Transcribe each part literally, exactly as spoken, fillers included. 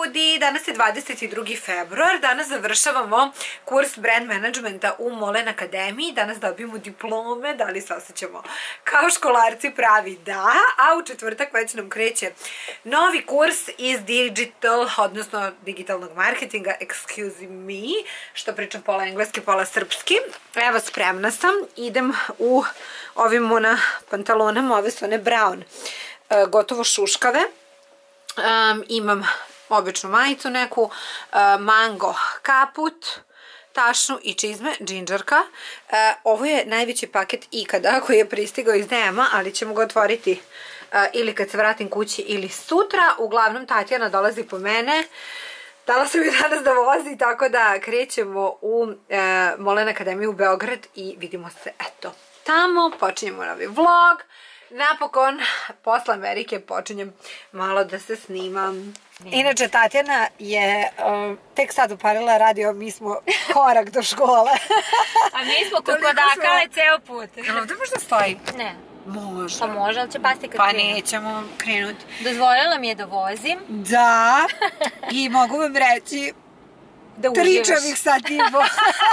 ljudi, danas je dvadeset drugi februar, danas završavamo kurs brand managementa u Molen Akademiji, danas dobijemo diplome, da li se osjećamo kao školarci, pravi da, a u četvrtak već nam kreće novi kurs iz digital, odnosno digitalnog marketinga, excuse me, što pričam pola engleski, pola srpski. Evo, spremna sam, idem u ovim mona pantalonama, ove su one brown, gotovo šuškave. Um, imam običnu majicu neku, uh, mango kaput, tašnu i čizme, džinđarka. Uh, ovo je najveći paket ikada koji je pristigao iz D M-a, ali ćemo ga otvoriti uh, ili kad se vratim kući ili sutra. Uglavnom Tatjana dolazi po mene. Dala sam je danas da vozi, tako da krećemo u uh, Molen Akademiju u Beograd i vidimo se, eto, tamo. Počinjemo novi vlog. Napokon, posle Amerike, počinjem malo da se snimam. Inače, Tatjana je uh, tek sad upalila radio, mi smo korak do škole. A mi smo kukodakale ceo put. Jel ovdje možda stoji? Ne. Može. Pa može, ali će pasti kad Pa krenu. nećemo krenuti. Dozvolila mi je da vozim. Da, i mogu vam reći da uživaš. Tričavih sat i po.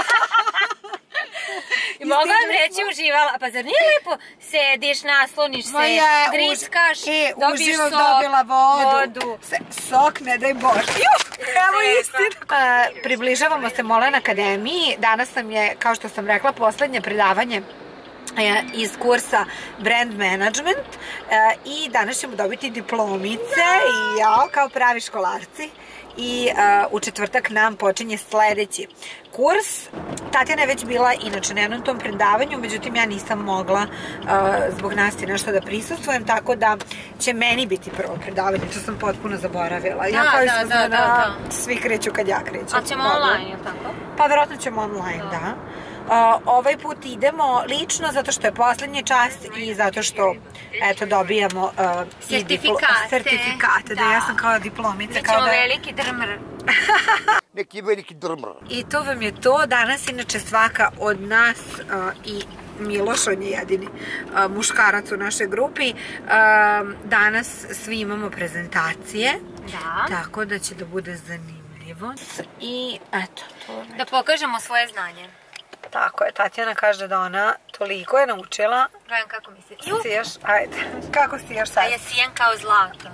I mogu vam reći uživala, pa zar nije lepo sediš, nasloniš se, grickaš, dobiješ sok, dobila vodu. vodu. Sok, ne daj Bože. Evo istina. Približavamo se Molen Akademiji. Danas nam je, kao što sam rekla, poslednje predavanje iz kursa Brand Management i danas ćemo dobiti diplomice i ja kao pravi školarci. I uh, u četvrtak nam počinje sledeći kurs. Tatjana je već bila inače na jednom tom predavanju, međutim ja nisam mogla uh, zbog Nasti nešto da prisustvujem, tako da će meni biti prvo predavanje, to sam potpuno zaboravila. Da, ja kao da, da, da, da. Svi kreću kad ja krećem. A ćemo online, je tako? Pa verovatno ćemo online, da. da. Uh, ovaj put idemo lično zato što je poslednji čas i zato što eto dobijamo uh, sertifikate. sertifikate, da. da ja sam kao diplomica. Mi ćemo da... veliki drmr. Neki veliki drmr. I to vam je to. Danas inače svaka od nas uh, i Miloš, on je jedini uh, muškarac u našoj grupi. Uh, danas svi imamo prezentacije. Da. Tako da će da bude zanimljivo. I eto, to da pokažemo svoje znanje. Tako je, Tatjana kaže da ona toliko je naučila. Gledam kako mi se... Sijaš, ajde, kako sijaš sad? A ja sijam kao zlato.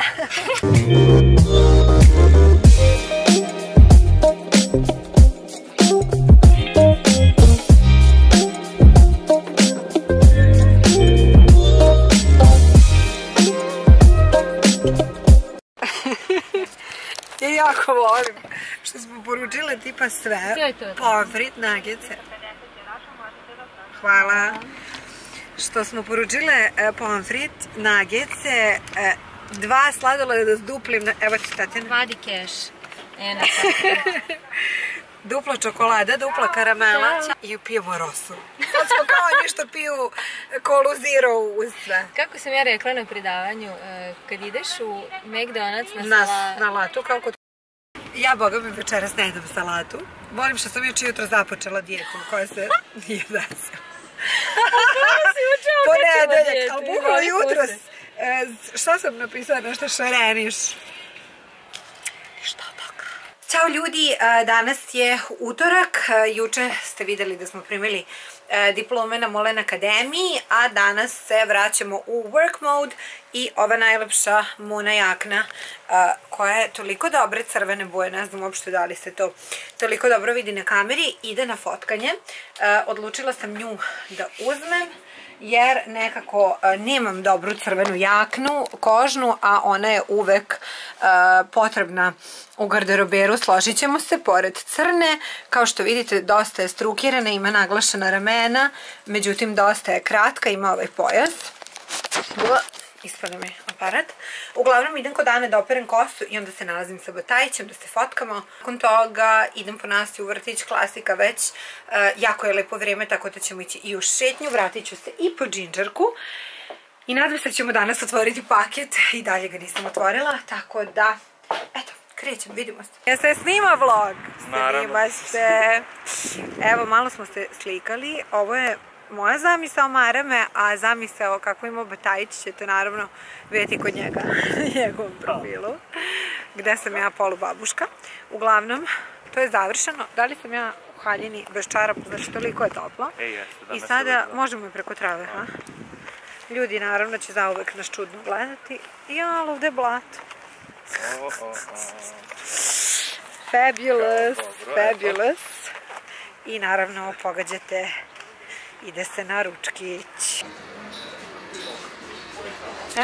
Ja jako volim što smo poručile tipa sve. Pomfrit, nagice. Hvala. Što smo poručile pomfrit, nagice, dva sladoleda s duplim, evo ti Tatjana. Vadi keš. Dupla čokolada, dupla karamela i pijemo rosu. Sad smo kao oni što piju kolu zero uz sve. Kako sam ja rekla na predavanju, kad ideš u McDonald's na salatu... Na latu, kao kod... Ja, boga mi, večeras ne jedem salatu. Volim što sam juče jutro započela dijetu koja se nije desila. Ponedeljak, ali bukvalo jutros. Šta sam napisala, nešto šareniš? Ništa tako. Ćao ljudi, danas je utorak. Juče ste videli da smo primili diplome na Molen Akademiji, a danas se vraćamo u work mode i ova najlepša Muna jakna koja je toliko dobre crvene boje, ne znam uopšte da li se to toliko dobro vidi na kameri, ide na fotkanje. Odlučila sam nju da uzmem jer nekako nemam dobru crvenu jaknu, kožnu, a ona je uvek potrebna u garderoberu, složit ćemo se, pored crne. Kao što vidite, dosta je strukirana, ima naglašena ramena, međutim dosta je kratka, ima ovaj pojas. Ispada mi aparat. Uglavnom idem kod Ane da operem kosu i onda se nalazim sa Batajićem da se fotkamo. Nakon toga idem po Nasti u vrtić, klasika već. Jako je lepo vreme, tako da ćemo ići i u šetnju. Vratit ću se i po džinđarku. I nadam se da ćemo danas otvoriti paket. I dalje ga nisam otvorila, tako da, eto, krećem, vidimo se. Ja se snima vlog? Snima se. Evo, malo smo se slikali. Ovo je moja zamisao Marame, a zamisao kako ima Batajić ćete naravno vidjeti kod njega na njegovom profilu. gde sam ja polubabuška. Uglavnom, to je završeno. Da li sam ja u haljini bez čarapa, znači toliko je toplo. I sada možemo i preko trave, ha? Ljudi naravno će zauvek nas čudno gledati. Ja, ovde je blato. Fabulous, fabulous. I naravno pogađate, ide se na ručkić. E?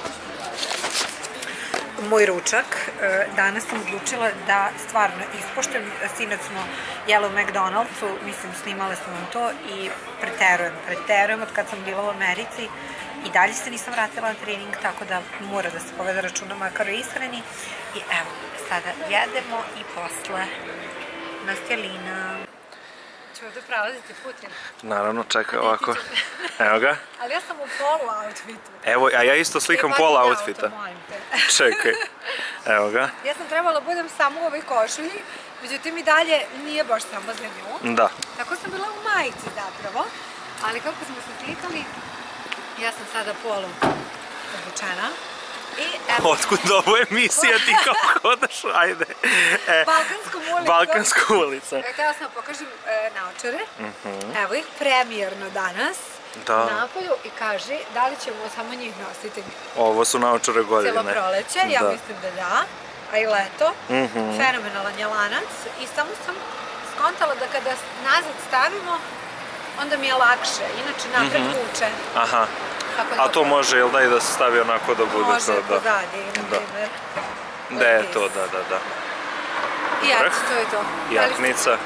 Moj ručak, danas sam odlučila da stvarno ispoštujem. Sinoć smo jeli u McDonald'su, mislim snimale smo vam to i preterujem, preterujem od kad sam bila u Americi. I dalje se nisam vratila na trening, tako da mora da se povede računa makar o ishrani. I evo, sada jedemo i posle nastjelina. Ću ovdje prelaziti Putin? Naravno, čekaj ovako. Evo ga. Ali ja sam u polu outfitu. Evo, a ja isto slikam pola outfita. Čekaj. Evo ga. Ja sam trebala budem samo u ovoj košulji, međutim i dalje nije baš samo za nju. Da. Tako sam bila u majici zapravo, ali kako smo se slikali, ja sam sada polu obučena. Otkud ovo emisija, ti kao hodaš, ajde. Balkanskom ulicom. Balkansku ulicu. Htjela sam pokažem naočare. Evo ih, premijerno danas. Napolju i kaži da li ćemo samo njih nositi. Ovo su naočare godine. Cijelo proleće, ja mislim da da. A i leto. Fenomenalan je lanac. I samo sam skontala da kada nazad stavimo, onda mi je lakše. Inače napred vuče. Aha. A to može, jel da, i da se stavi onako da bude to, da? Može, pozadi, na primjer. Da je to, da, da, da. I eto, to je to. Jaknica.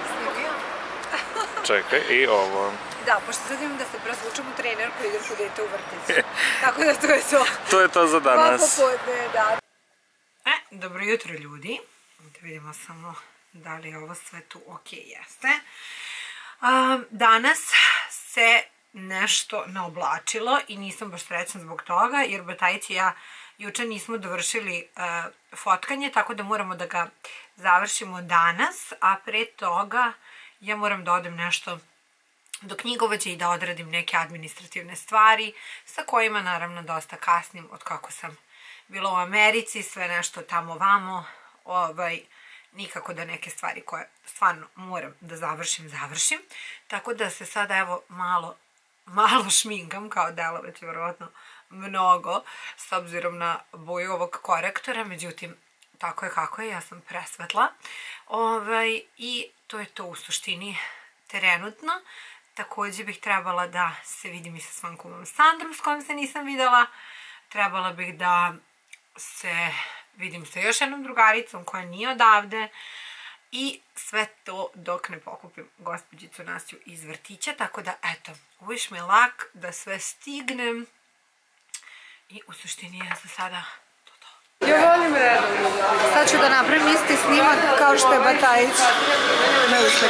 Čekaj, i ovo. Da, pošto sad imam da se presvučem u trenerku i idem kod dete u vrtić. Tako da to je to. To je to za danas. Pa popodne, da. E, dobro jutro ljudi. Da vidimo samo da li je ovo sve tu ok, jeste. Danas se nešto naoblačilo i nisam baš srećna zbog toga, jer Batajić i ja juče nismo dovršili fotkanje, tako da moramo da ga završimo danas, a pre toga ja moram da odem nešto do knjigovođe i da odradim neke administrativne stvari, sa kojima naravno dosta kasnim od kako sam bila u Americi, sve nešto tamo vamo, ovaj, nikako da neke stvari koje stvarno moram da završim, završim. Tako da se sada evo malo malo šminkam, kao delove će vjerovatno mnogo, s obzirom na boju ovog korektora, međutim, tako je kako je, ja sam presvetla. I to je to u suštini trenutno. Također bih trebala da se vidim i sa svojom kumom Sandrom, s kojom se nisam videla. Trebala bih da se vidim sa još jednom drugaricom koja nije odavde. I sve to dok ne pokupim gospođicu Nasju iz vrtića, tako da eto, wish me luck da sve stignem i u suštini je za sada to to. Ja volim redom. Sad ću da napravim isti snimak kao što je Batajić. Ne uspek.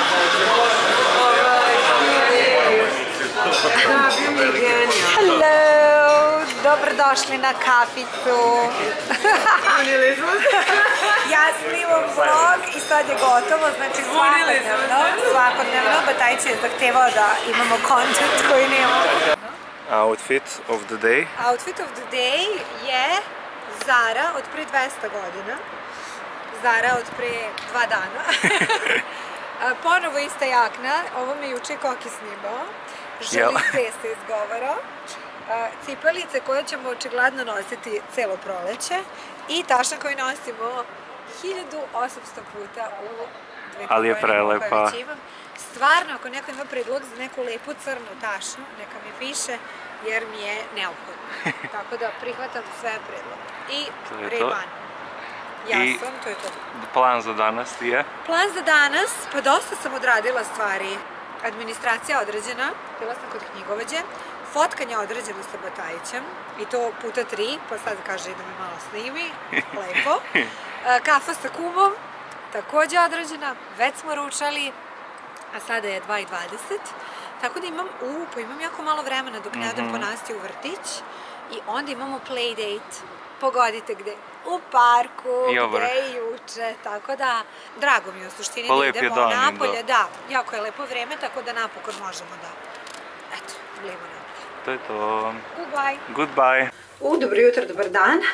Da, bio mi je genijal. Hello! Dobrodošli na kaficu. Unili smo se. Ja snimam vlog i sad je gotovo, znači svakodnevno, svakodnevno Batajić je zahtevao da imamo content koji nemamo. Outfit of the day? Outfit of the day je Zara od pre dvesta godina. Zara od pre dva dana. Ponovo ista jakna, ovo mi juče Koki snimao. Želi se se izgovara. Cipelice koje ćemo očigledno nositi celo proleće i tašna koju nosimo hiljadu osamsto puta u dve ali je prelepa. Stvarno, ako neko ima predlog za neku lepu crnu tašnu, neka mi piše, jer mi je neophodno. Tako da prihvatam sve predloge. I Ray-Ban. Jason, to je to. Plan za danas je? Plan za danas, pa dosta sam odradila stvari. Administracija određena, bila sam kod knjigovođe. Fotkanje određeno sa Batajićem, i to puta tri, pa sad kaže da me malo snimi, lepo. Kafa sa kumom, također određena, već smo ručali, a sada je dva i dvadeset. Tako da imam, u, pa imam jako malo vremena dok ne odem po Nastiju u vrtić i onda imamo playdate, pogodite gde, u parku, gde je juče, tako da, drago mi je u suštini da idemo napolje, da, jako je lepo vreme, tako da napokon možemo da, eto, blimo napolje. To je to. Goodbye. Goodbye. U, dobro jutro, dobar dan.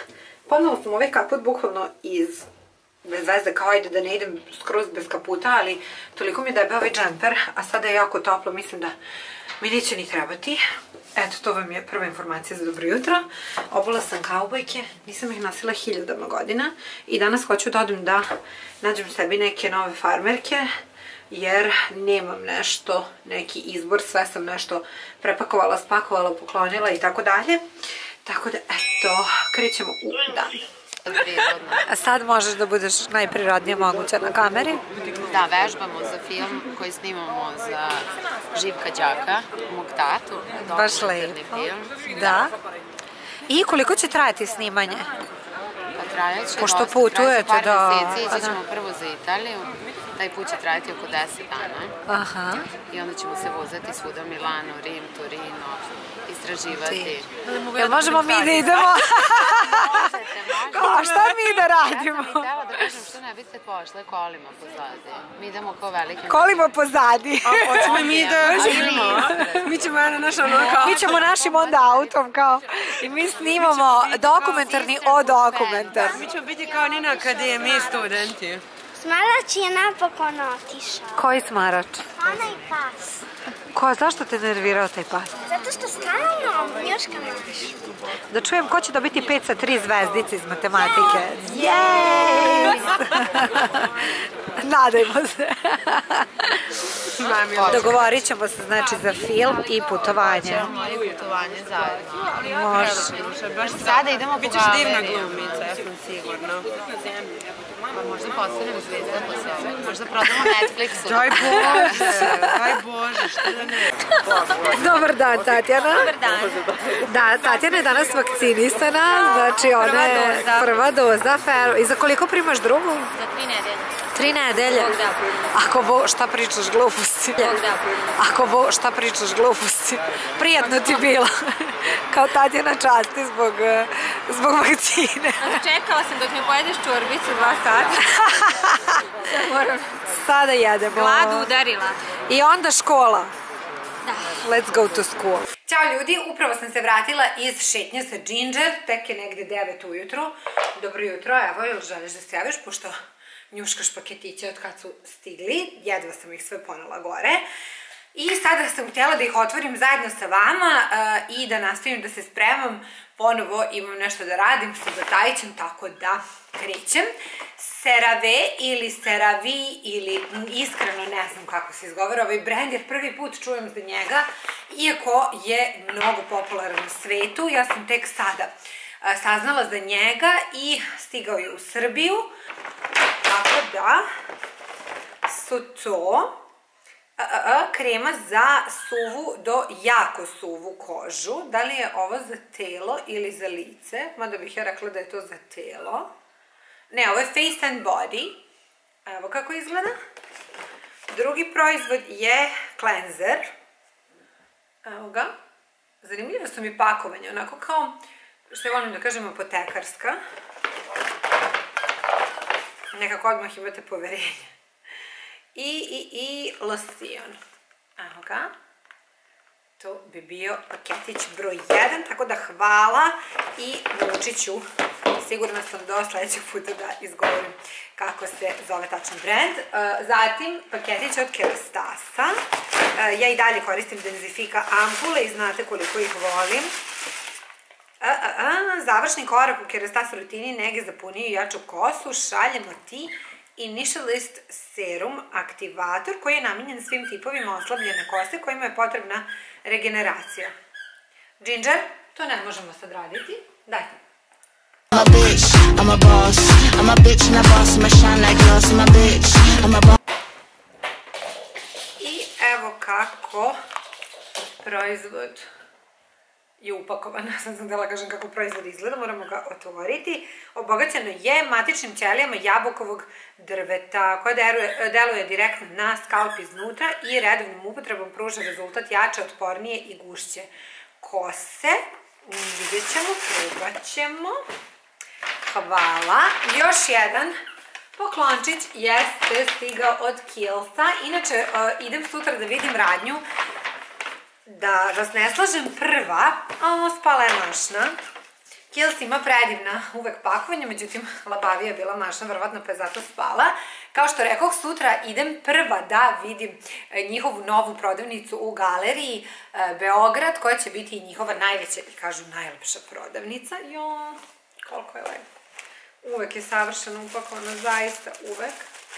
Ponovo sam ovaj kaput bukvalno iz bez veze, kao ajde da ne idem skroz bez kaputa, ali toliko mi je debeo ovaj džemper, a sada je jako toplo, mislim da mi neće ni trebati. Eto, to vam je prva informacija za dobro jutro. Obula sam kaubojke, nisam ih nosila hiljadama godina i danas hoću da odem da nađem sebi neke nove farmerke, jer nemam nešto, neki izbor, sve sam nešto prepakovala, spakovala, poklonila i tako dalje. Tako da, eto, krećemo u dan. A sad možeš da budeš najprirodnije moguća na kameri? Da, vežbamo za film koji snimamo za Živka Đaka, mog tatu. Baš lepo. Da. I koliko će trajati snimanje? Pa trajaće dosta. Pošto putujete, da. Par meseci, ići ćemo prvo za Italiju. Taj put će trajati oko deset dana. Aha. I onda ćemo se vozati svuda, Milano, Rim, Torino, istraživati. Jel možemo mi da idemo? Možete, možete. A šta mi da radimo? Ja sam i htela da kažem što ne biste pošle kolima pozadi. Mi idemo kao veliki... Kolima pozadi. Hoćemo mi da živimo. Mi ćemo na naš ono kao... Mi ćemo našim onda autom kao... I mi snimamo dokumentarni o dokumentar. Mi ćemo biti kao Nina akademije studenti. Smarač je napokon otišao. Koji smarač? Onaj pas. Ko, zašto te nervirao taj pas? Zato što stalno njuška naš. Da čujem ko će dobiti pet sa tri zvezdice iz matematike. Jej! Nadajmo se. Dogovorit ćemo se znači za film i putovanje. I putovanje zajedno. Može. Sada idemo po Bićeš divna glumica, ja sam sigurno. Možda postanemo zvezda po sebi. Možda prodamo Netflixu. Daj Bože, daj Bože, što da ne. Dobar dan, Tatjana. Dobar dan. Da, Tatjana je danas vakcinisana, znači ona je prva doza. I za koliko primaš drugu? Za tri nedelje. Tri nedelje? Ako bo, šta pričaš gluposti? Ako bo, šta pričaš gluposti? Prijatno ti bilo. Kao Tatjana časti zbog, zbog vakcine. Čekala sam dok ne pojedeš čorbicu dva sata. Sada jedemo. Glad udarila. I onda škola. Da. Let's go to school. Ćao ljudi, upravo sam se vratila iz šetnje sa Ginger, tek je negde devet ujutru. Dobro jutro, evo, jel želiš da se javiš, pošto njuškaš paketiće od kad su stigli, jedva sam ih sve ponela gore. I sada sam htjela da ih otvorim zajedno sa vama i da nastavim da se spremam. Ponovo imam nešto da radim sa Batajićem, tako da krećem. CeraVe ili CeraVe ili iskreno ne znam kako se izgovara ovaj brand, jer prvi put čujem za njega, iako je mnogo popularan u svetu. Ja sam tek sada saznala za njega i stigao je u Srbiju. Tako da su to krema za suvu do jako suvu kožu. Da li je ovo za telo ili za lice? Mada bih ja rekla da je to za telo. Ne, ovo je Face and Body. Evo kako izgleda. Drugi proizvod je cleanser. Evo ga. Zanimljivo su mi pakovanje, onako kao, što volim da kažem, apotekarska. Nekako odmah imate poverenje. I, i, i losion. Evo ga. To bi bio paketić broj jedan, tako da hvala i naučit ću, sigurno sam do sledećeg puta da izgovorim kako se zove tačan brand. Zatim paketić od Kerastasa. Ja i dalje koristim Denzifika ampule i znate koliko ih volim. Završni korak u Kerastas rutini nege za puniju i jaču kosu, šaljemo ti Initialist Serum aktivator koji je namenjen svim tipovima oslabljene kose kojima je potrebna regeneracija. Ginger, to ne možemo sad raditi. Daj. I'm a bitch, I'm a boss, I'm a bitch and a boss, I'm a shine like glass, I'm a bitch, I'm a boss. I evo kako proizvod je upakovan. Sam sam htjela kažem kako proizvod izgleda, moramo ga otvoriti. Obogaćeno je matičnim ćelijama jabukovog drveta koja deluje direktno na skalp iznutra i redovnom upotrebom pruža rezultat jače, otpornije i gušće kose. Vidjet ćemo, probat ćemo. Hvala. Još jedan poklončić jeste stigao od Kiehlsa. Inače, idem sutra da vidim radnju. Da vas ne slažem, prva, o, spala je mašna. Kiehl's ima predivna uvek pakovanja, međutim Labavija je bila mašna verovatno pa je zato spala. Kao što rekoh, sutra idem prva da vidim njihovu novu prodavnicu u galeriji Beograd, koja će biti i njihova najveća i kažu najlepša prodavnica. Jo, koliko je lepo. Uvek je savršeno upakovano, zaista uvek.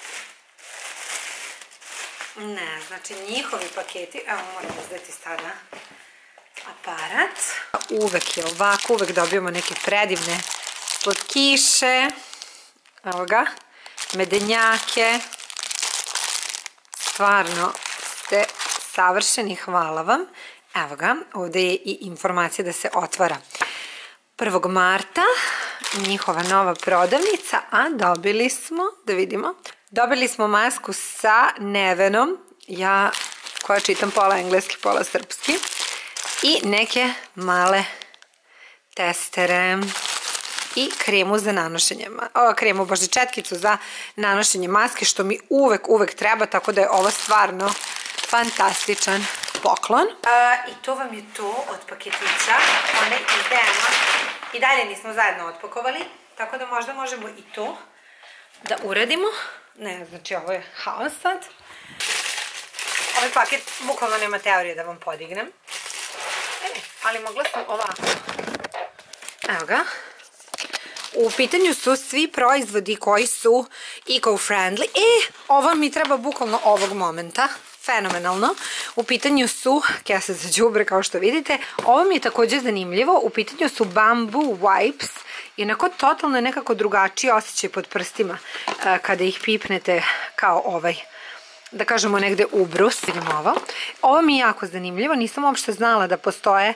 Ne, znači njihovi paketi, evo moram izdati sada aparat. Uvek je ovako, uvek dobijamo neke predivne slatkiše. Evo ga, medenjake. Stvarno ste savršeni, hvala vam. Evo ga, ovde je i informacija da se otvara prvog marta. Njihova nova prodavnica, a dobili smo, da vidimo, dobili smo masku sa Nevenom, ja koja čitam pola engleski, pola srpski, i neke male testere i kremu za nanošenje, o, kremu, bože, četkicu za nanošenje maske, što mi uvek, uvek treba, tako da je ovo stvarno fantastičan poklon. I to vam je to od paketića, one iz D M-a. I dalje nismo zajedno otpakovali, tako da možda možemo i to da uradimo. Ne, znači ovo je haos sad. Ovaj paket bukvalno nema teorije da vam podignem. E, ali mogla sam ovako. Evo ga. U pitanju su svi proizvodi koji su eco-friendly. E, ovo mi treba bukvalno ovog momenta. Fenomenalno. U pitanju su kese za đubre, kao što vidite. Ovo mi je također zanimljivo. U pitanju su bamboo wipes. Inako totalno je nekako drugačiji osjećaj pod prstima kada ih pipnete kao ovaj, da kažemo negde ubrus. Vidimo ovo. Ovo mi je jako zanimljivo. Nisam uopšte znala da postoje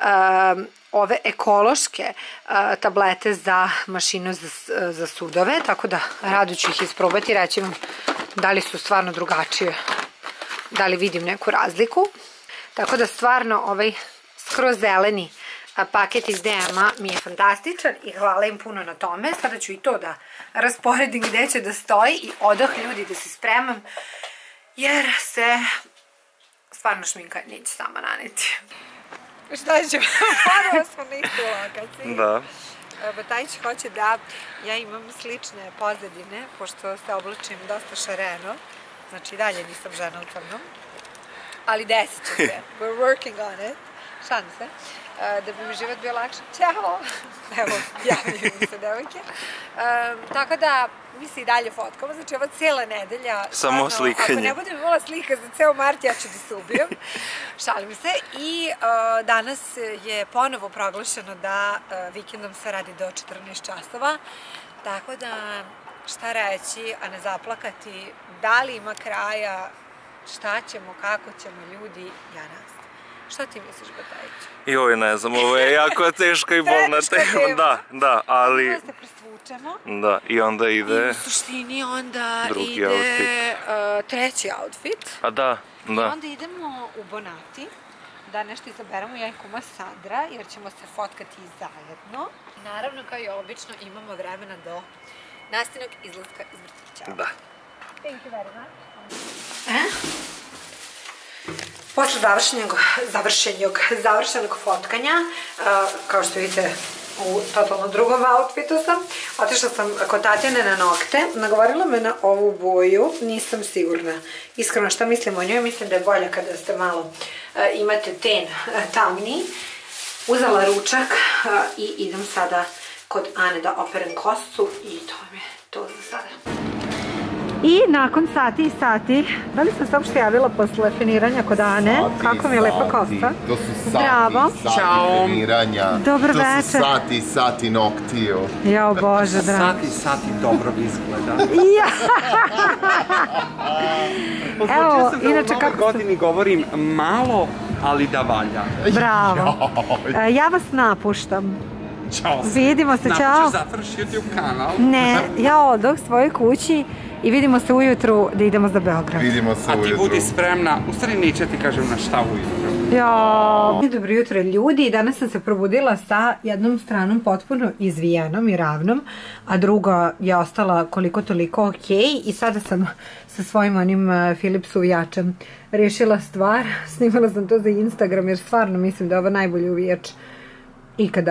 ove ekološke tablete za mašinu za sudove, tako da rado ću ih isprobati i reći vam da li su stvarno drugačije, da li vidim neku razliku. Tako da stvarno ovaj skroz zeleni paket iz D M-a mi je fantastičan i hvala im puno na tome. Sada ću i to da rasporedim gde će da stoji i odah ljudi da se spremam, jer se stvarno šminka neće sama naneti. Šta ćemo? Ponovo smo na istu lokaciji. Da. Batajić hoće da ja imam slične pozadine, pošto se oblačim dosta šareno. Znači, dalje nisam žena u crnom. Ali desit će se. We're working on it. Šalim se. Da bi mi život bio lakše. Ćao! Evo, javljaju mi se devojke. Tako da, mi se i dalje fotkamo. Znači, ova cijela nedelja... Samo slikanje. Ako ne budem imala slika za ceo mart, ja ću da se ubijem. Šalim se. I danas je ponovo proglašeno da vikendom se radi do četrnaest časova. Tako da, šta reći, a ne zaplakati, da li ima kraja, šta ćemo, kako ćemo, ljudi, ja nas. Šta ti misliš, Batajić? Joj, ne znam, ovo je jako teška i bolna tema. Da, da, ali... Da se presvučemo. Da, i onda ide... I u suštini onda drugi outfit. ide treći outfit. A da, da. I onda idemo u Bonati, da nešto izaberemo, ja i kuma Sandra, jer ćemo se fotkati zajedno. Naravno, kao i obično, imamo vremena do nastavnog izlaska iz vrtića. Da. Thank you very much. E? Posle završenog, završenog, završenog fotkanja, kao što vidite u totalno drugom outfitu sam, otišla sam kod Tatjane na nokte, nagovorila me na ovu boju, nisam sigurna. Iskreno šta mislim o njoj, mislim da je bolje kada ste malo, imate ten tamniji. Uzela ručak i idem sada kod Ane da operem kosu i to mi je to za sada. I nakon sati i sati, da li sam se uopšte javila posle finiranja kod Ane? Kako mi je lepa kosa? To su Bravo. sati, sati finiranja. Dobar to večer. To su sati, sati noktiju. Jao Bože, drago. Sati, sati dobro izgleda. Ja! Evo, inače kako sam... U godini govorim malo, ali da valja. Bravo. Ja vas napuštam. Ćao. Vidimo se, čao. Napuštaš zatvoriš YouTube kanal. Ne, ja odoh svojoj kući i vidimo se ujutru da idemo za Beograd. Vidimo se ujutru. A ti budi spremna, u stvari neće ti kažem na šta ujutru. Jao. Dobro jutro ljudi, danas sam se probudila sa jednom stranom potpuno izvijenom i ravnom, a druga je ostala koliko toliko okej i sada sam sa svojim onim Philips uvijačem rešila stvar. Snimala sam to za Instagram jer stvarno mislim da je ovo najbolji uvijač ikada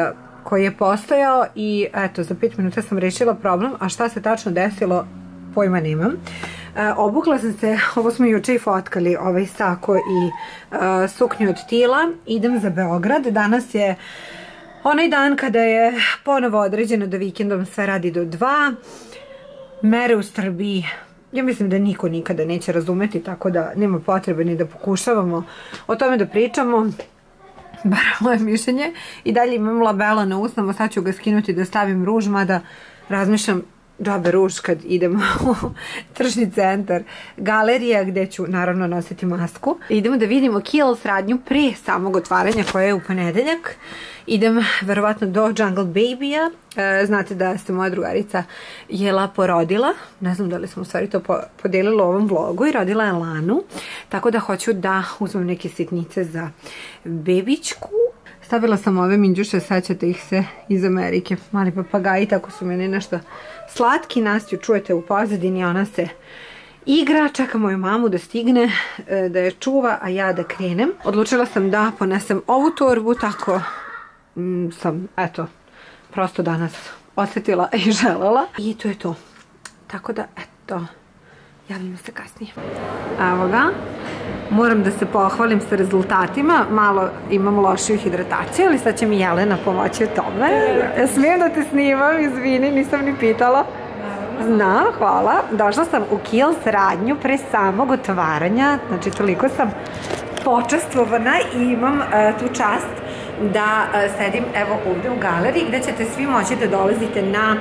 koji je postojao i eto, za pet minuta sam rešila problem, a šta se tačno desilo, pojma nemam. E, obukla sam se, ovo smo juče i fotkali, ovaj sako i e, suknju od tila, idem za Beograd, danas je onaj dan kada je ponovo određeno da vikendom sve radi do dva, mere u Srbiji, ja mislim da niko nikada neće razumeti, tako da nema potrebe ni da pokušavamo o tome da pričamo, bar moje mišljenje. I dalje imam labelo na usnama, sad ću ga skinuti da stavim ruž, mada razmišljam džabe ruž kad idem u tržni centar, galerija gde ću naravno nositi masku. Idemo da vidimo Kiehl's radnju pre samog otvaranja koja je u ponedeljak. Idem verovatno do Jungle Baby-a. E, znate da ste moja drugarica Jela porodila, ne znam da li smo u stvari to po, podelili u ovom vlogu, i rodila je Lanu, tako da hoću da uzmem neke sitnice za bebičku. Stavila sam ove minđuše, sećate ih se iz Amerike, mali papagaji, tako su meni nešto slatki. Nastju čujete u pozadini, ona se igra, čeka moju mamu da stigne, da je čuva, a ja da krenem. Odlučila sam da ponesem ovu torbu, tako mm, sam, eto, prosto danas osjetila i želela. I to je to. Tako da, eto, javimo se kasnije. Evo ga. Moram da se pohvalim sa rezultatima, malo imam lošiju hidrataciju, ali sad će mi Jelena pomoći u tome. Smijem da te snimam, izvini, nisam ni pitala. Zna, hvala. Došla sam u Kiehl's radnju pre samog otvaranja, znači toliko sam počastvovana i imam uh, tu čast da uh, sedim evo ovdje u galeriji gde ćete svi moći da dolazite na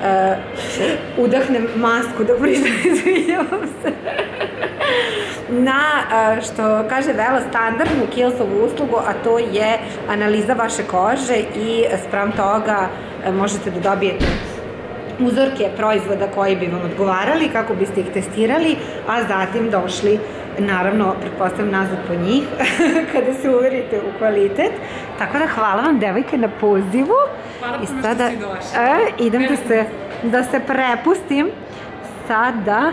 uh, udahnem masku, da prižem, izvinjavam se, na, uh, što kaže Vela, standardnu Kiehl'sovu uslugu, a to je analiza vaše kože i spram toga uh, možete da dobijete uzorke proizvoda koji bi vam odgovarali, kako biste ih testirali, a zatim došli, naravno, pretpostavljam nazad po njih, kada se uverite u kvalitet. Tako da hvala vam, devojke, na pozivu. Hvala I puno sada, što si došla. E, idem da se, da se prepustim sada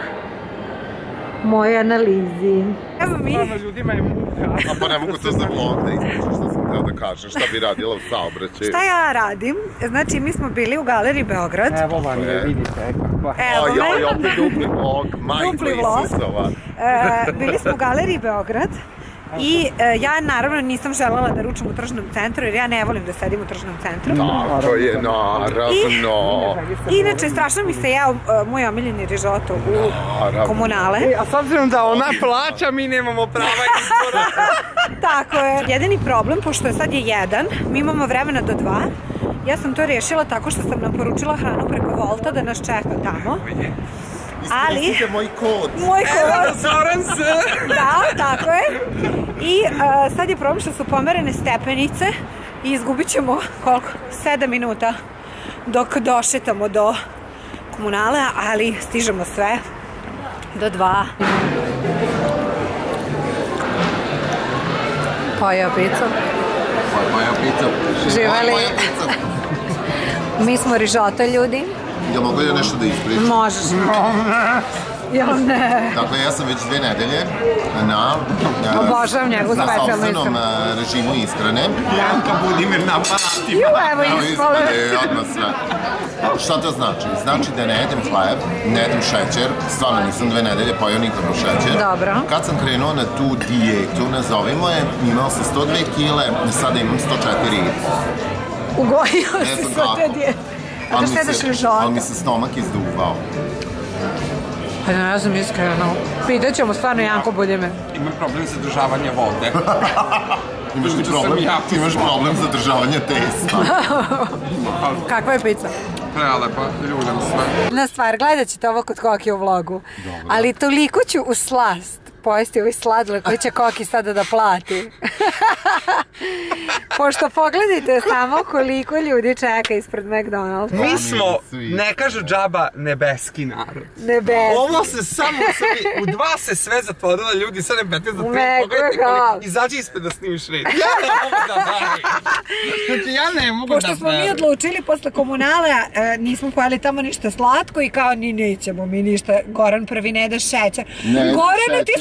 moje analizi. Evo mi. Stvarno, ljudima je muka. A pa ne mogu to za vlog da ispričaš što sam htio da kažem, šta bi radila u saobraćaju. Šta ja radim? Znači, mi smo bili u galeriji Beograd. Evo vam je, vidite, kakva. Evo O, joj, me. opet dupli vlog, majko Dupli vlog. Isusova. E, bili smo u galeriji Beograd i e, ja naravno nisam želela da ručam u tržnom centru, jer ja ne volim da sedim u tržnom centru. Tako je, naravno. I, inače, strašno mi se jeo e, moj omiljeni rižoto u Komunale. A s obzirom da ona plaća, mi nemamo prava izbora. Tako je. Jedini problem, pošto je sad je jedan, mi imamo vremena do dva, ja sam to rješila tako što sam nam poručila hranu preko Volta da nas čeka tamo. Ali... Ispričite moj kod. Moj kod. Zoran se. Da, tako je. I uh, sad je problem što su pomerene stepenice i izgubit ćemo koliko? sedam minuta dok došetamo do Komunale, ali stižemo sve do dva. Poja pica. Moja pizza. Živeli. Moja pizza. Mi smo rižota ljudi. Ja mogu ja nešto da ispričam? Možeš. Jel ne? Dakle, ja sam već dve nedelje na... Obožavam njegovu specijalnu Na sopstvenom ishranu. režimu ishrane. Janka Budimir na pati. Ju, evo ispale. Odmah sve. Šta to znači? Znači da ne jedem hleb, ne jedem šećer, stvarno nisam dve nedelje pojao nikako šećer. Dobro. Kad sam krenuo na tu dijetu, nazovimo je, imao sam sto dve kile, sada imam sto četiri. Ugojio Ne si znam sve te kako. dijete. A Ali da mi sedeš se- rižota. Ali mi se stomak izduvao. Pa ne znam iskreno. Pitat ćemo stvarno Janko Budimir. Ima problem zadržavanja vode. Imaš ti Juče sam problem, jako ti imaš problem zadržavanja testa. Kakva je pizza? Prelepa, ljuljam sve. Na stvar, gledat ćete ovo kod Koki u vlogu. Ali toliko ću u slast pojesti ovaj sladoled koji će Koki sada da plati. Pošto pogledajte samo koliko ljudi čeka ispred McDonald's. Mi smo, ne kažu džaba, nebeski narod. Nebeski. Ovo se samo u dva se sve zatvorilo, ljudi, sad je petnaest za pet, Mega. pogledajte koliko, izađi ispred da snimiš red. Ja ne mogu da dajem. Znači, ja ne mogu da Pošto smo mi verujem. odlučili posle Komunale, e, nismo pojeli tamo ništa slatko i kao ni nećemo mi ništa, Goran prvi ne jede šećer. Ne, Gorane, ti šećer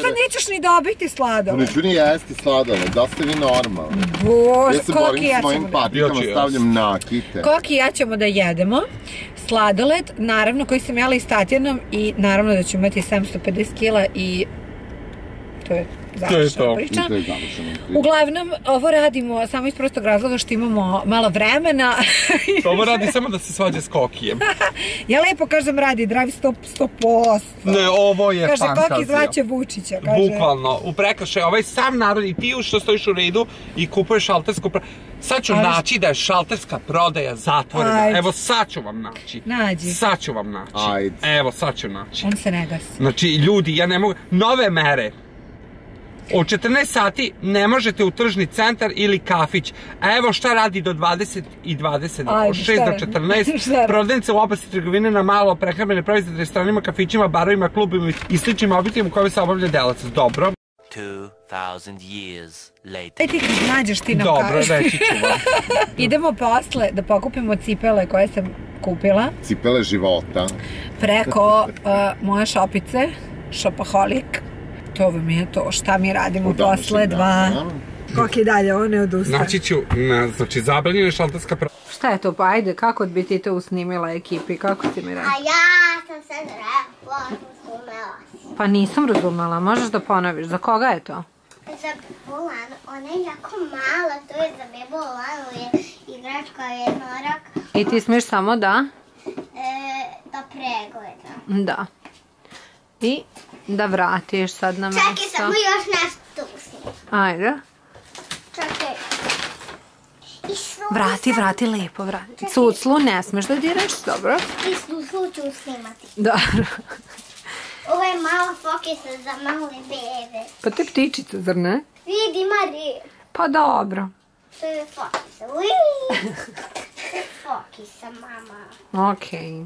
nikad nećeš ni dobiti sladoled. Neću ni jesti sladoled, da ste vi normalni. Bož, Ja se Koki, borim ja s mojim ćemo patikama, stavljam nakite. Koki, ja ćemo da jedemo sladoled, naravno, koji sam jela i s Tatjanom i naravno da ću imati sedamsto pedeset kila i to je završena priča. Uglavnom, ovo radimo samo iz prostog razloga što imamo malo vremena. Ovo radi samo da se svađa s Kokijem. Ja lepo kažem radi, dravi sto posto. Ne, ovo je fantazija. Kaže Koki zvaće Vučića. Bukvalno, u prekršaju, ovaj sam narod i ti što stojiš u redu i kupuješ šaltersku prodaju. Sad ću naći da je šalterska prodaja zatvorena. Evo sad ću vam naći. Nađi. Sad ću vam naći. Evo sad ću naći. On se ne gasi. Znači, ljudi, ja ne mogu... Nove mere. Od četrnaest sati ne možete u tržni centar ili kafić. A evo šta radi do dvadeset i dvadeset, od šest do četrnaest. Prodavnice u oblasti trgovine na malo, prehrambene proizvode, restoranima, kafićima, barovima, klubima i sličnim objektima u kojima se obavlja delatnost. Dobro. two thousand years later. E ti kad nađeš ti nam Dobro, kažeš. reći ću vam. Idemo posle da pokupimo cipele koje sam kupila. Cipele života. Preko moje šopice, Shopaholic. To vam je to šta mi radimo posle dva. Koki dalje, ovo ne odustaje. Naći ću, znači zabranjena šalterska prodaja. Šta je to, pa ajde, kako bi ti to usnimila ekipi, kako ti mi rekao? A ja sam se rekla, razumela si. Pa nisam razumela, možeš da ponoviš, za koga je to? Za Bebu Lanu, ona je jako mala, to je za Bebu Lanu, je igračka jednorak. I ti smiješ samo da? Da pregleda. Da. I da vratiš sad na mesto. Čekaj, samo još nešto usnim. Ajde. Čekaj. Vrati, vrati, lepo vrati. Cuclu ne smeš da diraš, dobro? I Suslu ću snimati. Dobro. Ovo je mala fokica za male bebe. Pa to je ptičica, zar ne? Vidi, ima rep. Pa dobro. To je fokica. Uiii. To je fokica, mama. Okej.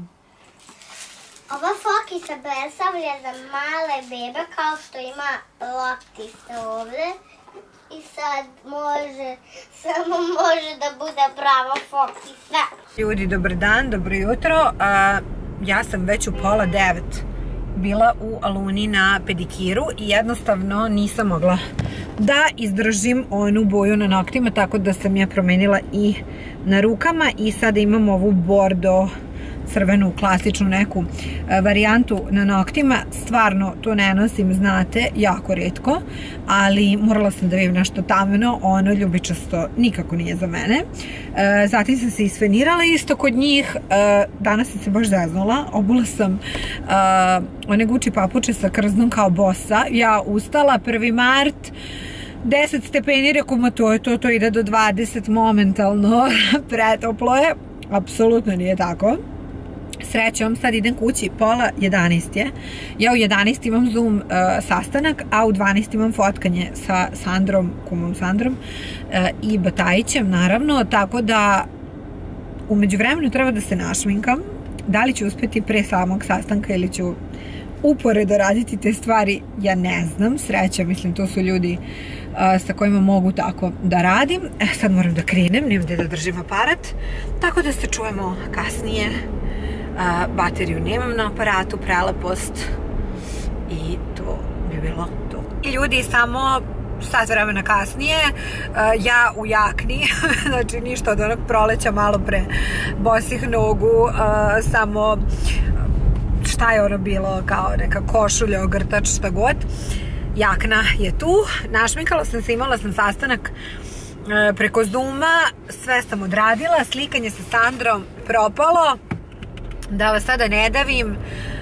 Ova fokica predstavlja za male bebe kao što ima loptice ovde. I sad može, samo može da bude prava fokica. Ljudi, dobar dan, dobro jutro. Ja sam već u pola devet bila u Aluni na pedikiru i jednostavno nisam mogla da izdržim onu boju na noktima, tako da sam ja promenila i na rukama i sada imam ovu bordo crvenu, klasičnu neku varijantu na noktima. Stvarno to ne nosim, znate, jako retko, ali morala sam da vidim nešto tamno, ono ljubičasto nikako nije za mene. Zatim sam se isfenirala isto kod njih, danas sam se baš zeznula, obula sam one Gucci papuče sa krznom kao bossa, ja ustala, prvi mart, deset stepeni, reku, ma to je to, to ide do dvadeset momentalno, pretoplo je, apsolutno nije tako. Srećom, sad idem kući, pola jedanaest je. Ja u jedanaest imam Zoom sastanak, a u dvanaest imam fotkanje sa Sandrom, kumom Sandrom i Batajićem, naravno, tako da umeđu vremenu treba da se našminkam. Da li ću uspjeti pre samog sastanka ili ću uporedo raditi te stvari, ja ne znam. Sreća, mislim, to su ljudi sa kojima mogu tako da radim. E, sad moram da krenem, nemam gde da držim aparat, tako da se čujemo kasnije. Bateriju nemam na aparatu, prelepost i to bi bilo to. I ljudi, samo sat vremena kasnije, ja u jakni, znači ništa od onog proleća malo pre bosih nogu, samo šta je ono bilo, kao neka košulja, ogrtač, šta god. Jakna je tu, našminkala sam se, imala sam sastanak preko Zooma, sve sam odradila, slikanje sa Sandrom propalo. Da vas sada ne davim,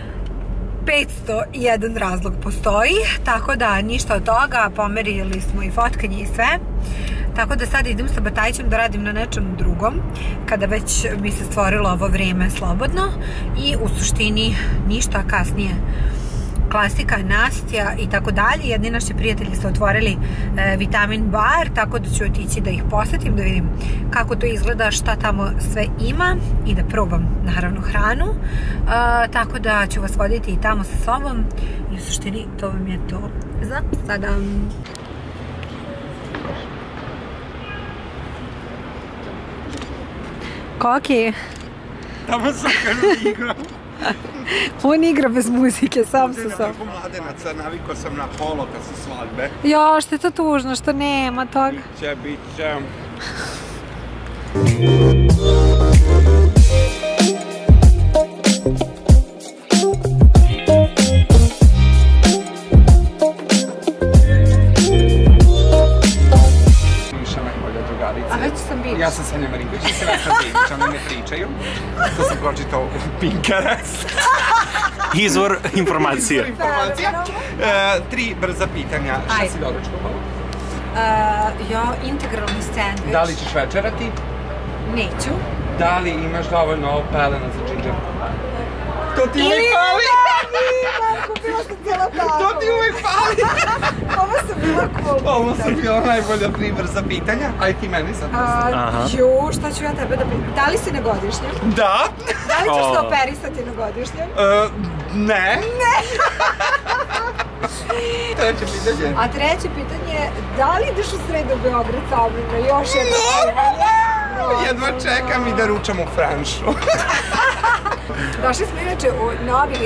petsto jedan razlog postoji, tako da ništa od toga, pomerili smo i fotkanje i sve. Tako da sad idem sa Batajićem da radim na nečem drugom, kada već mi se stvorilo ovo vrijeme slobodno i u suštini ništa, kasnije klasika, Nastja i tako dalje. Jedni naši prijatelji su otvorili vitamin bar, tako da ću otići da ih posetim, da vidim kako to izgleda, šta tamo sve ima i da probam, naravno, hranu. Tako da ću vas voditi i tamo sa sobom i u suštini to vam je to za sada. Koki? Tamo sam kad igram. On igra bez muzike, sam sa sobom. Kako mladenaca, navikao sam na polo kad su svadbe. Jo, što je to tužno, što nema toga. Biće, biće. A već sam bila. Ja sam Sanja Marinković i Selesna Dimić, one ne pričaju. To sam pročitao u Pinterest. Izvor informacija. Informacija. E, tri brza pitanja. Šta si doručkovala? Uh, ja, integralni sandvič. Da li ćeš večerati? Neću. Da li imaš dovoljno pelena za džinđer? To ti uvijek fali! Kupila sam cijela tako. To ti uvijek fali! Ovo sam bila cool. Ovo sam bila najbolja tri brza pitanja. Aj ti meni sad. Jo, šta ću ja tebe da pitam? Da li si na godišnjem? Da! Da li ćeš se operisati na godišnjem? Ne. Ne! Treće pitanje. A treće pitanje je, da li ideš u sredu u Beograd sa mnom na još jedno pitanje? Jedva čekam i da ručam u Franšu. Došli smo inače u novi,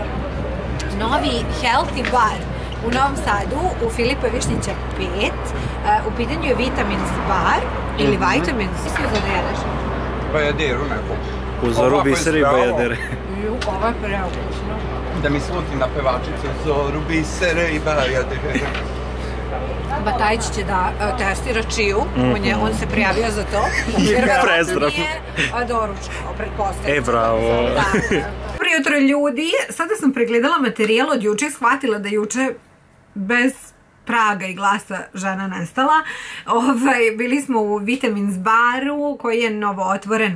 novi healthy bar u Novom Sadu, u Filipa Višnjića pet. U pitanju je Vitamins bar ili Vitamins. Svi uzao da jedeš? Bajaderu neku. Uzoru biseri i bajadere. Ovo je preukusno. Da mi slutim na pevačicu Zoru bisere i bajadere. Batajić će da testira čiju, on se prijavio za to. Prezdrav. Nije doručkao, pretpostavljam. E, bravo. Dobro jutro ljudi, sada sam pregledala materijal od juče i shvatila da juče bez praga i glasa žena nestala. Bili smo u Vitamins baru koji je novo otvoren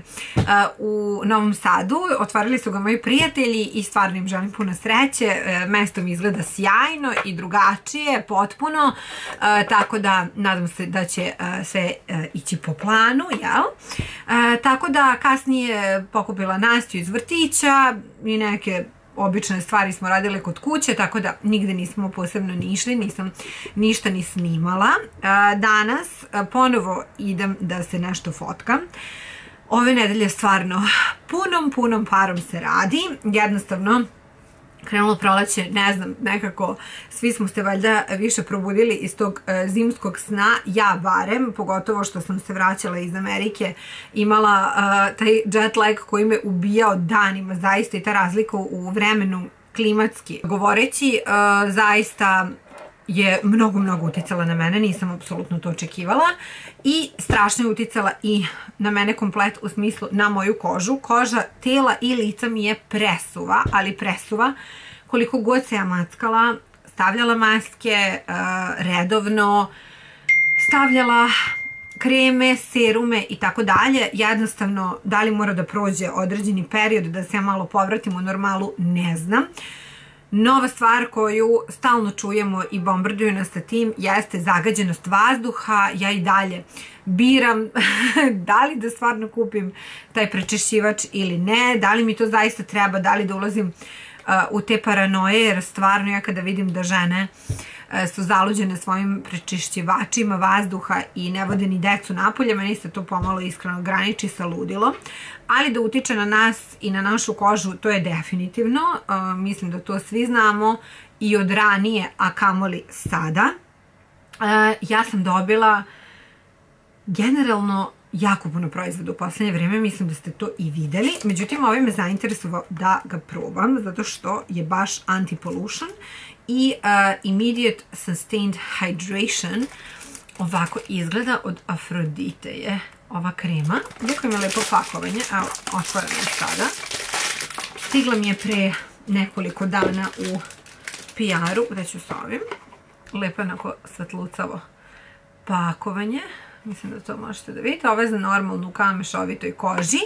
u Novom Sadu. Otvarili su ga moji prijatelji i stvarno im želim puno sreće. Mesto mi izgleda sjajno i drugačije, potpuno. Tako da nadam se da će sve ići po planu, jel? Tako da kasnije pokupila Nastju iz vrtića i neke obične stvari smo radile kod kuće, tako da nigde nismo posebno ni išli, nisam ništa ni snimala. Danas ponovo idem da se nešto fotkam. Ove nedelje stvarno punom, punom parom se radi. Jednostavno, krenulo proleće, ne znam, nekako svi smo se valjda više probudili iz tog zimskog sna, ja barem, pogotovo što sam se vraćala iz Amerike, imala taj jet lag koji me ubijao danima, zaista, i ta razlika u vremenu klimatski govoreći, zaista je mnogo, mnogo uticala na mene, nisam apsolutno to očekivala i strašno je uticala i na mene komplet, u smislu na moju kožu. Koža tela i lica mi je presuva, ali presuva koliko god se ja mackala, stavljala maske redovno, stavljala kreme, serume i tako dalje. Jednostavno, da li mora da prođe određeni period da se ja malo povratim u normalu, ne znam. Nova stvar koju stalno čujemo i bombarduju nas sa tim jeste zagađenost vazduha. Ja i dalje biram da li da stvarno kupim taj prečišćivač ili ne, da li mi to zaista treba, da li da ulazim u te paranoje, jer stvarno ja kada vidim da žene su zaluđene svojim prečišćivačima vazduha i ne vode ni decu napolje, meni se to pomalo iskreno graniči sa ludilom, ali da utiče na nas i na našu kožu, to je definitivno. Mislim da to svi znamo i od ranije, a kamoli sada. Ja sam dobila generalno jako puno proizvoda u poslednje vreme, mislim da ste to i videli, međutim ovaj me zainteresovao da ga probam, zato što je baš anti-pollution i Immediate Sustained Hydration. Ovako izgleda, od Afrodite je ova krema. Jako ima lepo pakovanje, evo, otvoram je sada. Stigla mi je pre nekoliko dana u P R-u, gde ću s ovim. Lepo onako svetlucavo pakovanje. Mislim da to možete da vidite. Ovo je za normalnu kamešovitoj koži.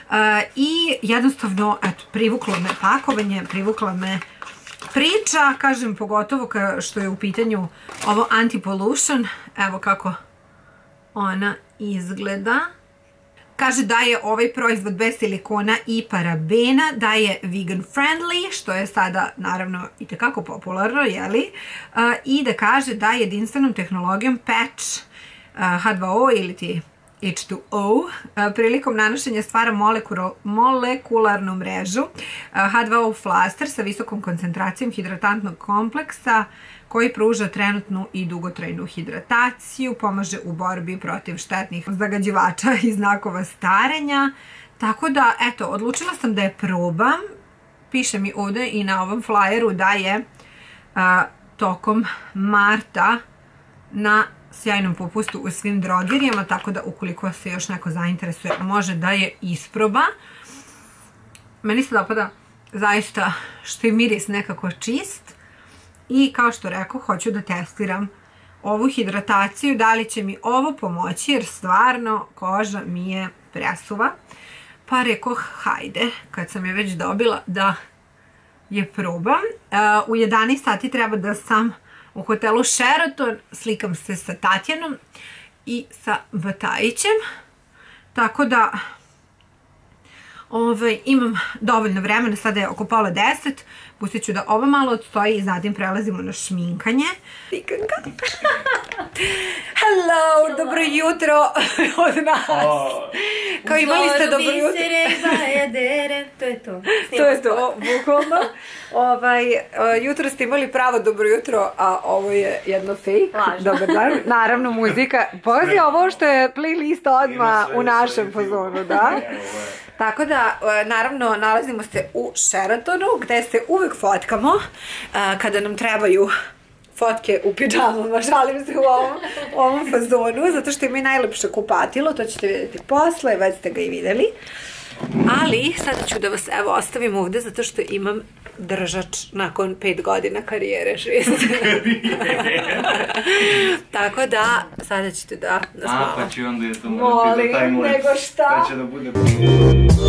I jednostavno, eto, privuklo me pakovanje, privukla me priča, kažem, pogotovo što je u pitanju ovo anti-pollution. Evo kako ona izgleda. Kaže da je ovaj proizvod bez silikona i parabena, da je vegan friendly, što je sada naravno i tekako popularno, jeli? I da kaže da jedinstvenom tehnologijom patch H dva O ili ti H two O. Prilikom nanošenja stvara molekularnu mrežu H two O flaster sa visokom koncentracijom hidratantnog kompleksa koji pruža trenutnu i dugotrajnu hidrataciju, pomaže u borbi protiv štetnih zagađivača i znakova starenja. Tako da, eto, odlučila sam da je probam. Piše mi ovdje i na ovom flyeru da je a, tokom marta na sjajnom popustu u svim drogerijama, tako da ukoliko se još neko zainteresuje može da je isproba. Meni se dopada zaista što je miris nekako čist i kao što rekao, hoću da testiram ovu hidrataciju, da li će mi ovo pomoći jer stvarno koža mi je presuva. Pa rekoh, hajde, kad sam je već dobila da je probam. U jedanaest sati treba da sam u hotelu Sheraton, slikam se sa Tatjanom i sa Batajićem. Tako da ovaj, imam dovoljno vremena, sada je oko pola deset. Pustit ću da ovo malo odstoji i zatim prelazimo na šminkanje. Hello, dobro jutro od nas. Kao imali ste dobro jutro. To je to. To je to, bukvalno. Jutro ste imali pravo dobro jutro, a ovo je jedno fake. Dobar dan. Naravno, muzika. Pogledaj ovo što je playlist odmah u našem fazonu, da? Tako da, naravno, nalazimo se u Sheratonu, gde se uvek fotkamo kada nam trebaju fotke u pidžamama, šalim se u ovom, ovom fazonu, zato što ima i najlepše kupatilo, to ćete vidjeti posle, već ste ga i videli. Ali, sada ću da vas evo ostavim ovde, zato što imam držač nakon pet godina karijere, šest. Tako da, sada ćete da nas malo. A, pa ću onda je to morati da taj moj. Molim, nego šta? Da će da bude...